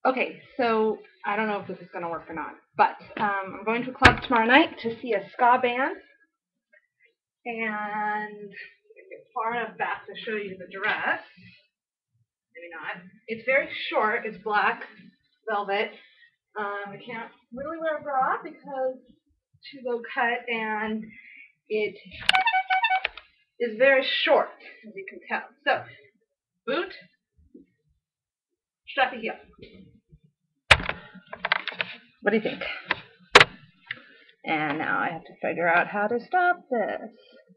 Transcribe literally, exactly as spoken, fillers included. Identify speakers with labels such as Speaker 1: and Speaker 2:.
Speaker 1: Okay, so I don't know if this is going to work or not, but um, I'm going to a club tomorrow night to see a ska band, and get far enough back to show you the dress. Maybe not. It's very short. It's black velvet. Um, I can't really wear a bra because it's too low cut, and it is very short, as you can tell. So, boot, strappy heel. What do you think? And now I have to figure out how to stop this.